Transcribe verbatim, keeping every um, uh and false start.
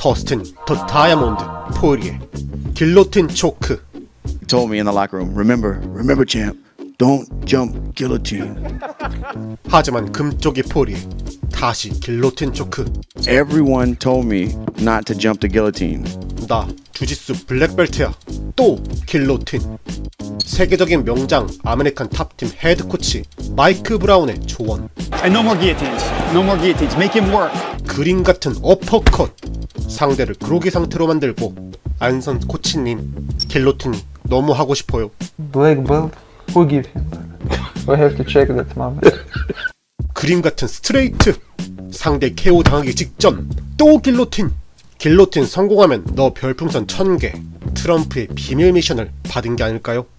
버스트니 더 다이아몬드 포리에 길로틴 초크. He told me in the locker room, remember, remember champ, don't jump guillotine. 하지만 금쪽이 포리에 다시 길로틴 초크. Everyone told me not to jump the guillotine. 나 주짓수 블랙벨트야. 또 길로틴. 세계적인 명장 아메리칸 탑팀 헤드코치 마이크 브라운의 조언. And no more guillotines. No more guillotines. Make him work. 그림 같은 어퍼컷. 상대를 그로기 상태로 만들고 안선 코치님 길로틴이 너무 하고 싶어요. Black belt? Who give him? We have to check that, mom. 그림 같은 스트레이트. 상대 케오 당하기 직전 또 길로틴. 길로틴 성공하면 너 별풍선 천 개. 트럼프의 비밀 미션을 받은 게 아닐까요?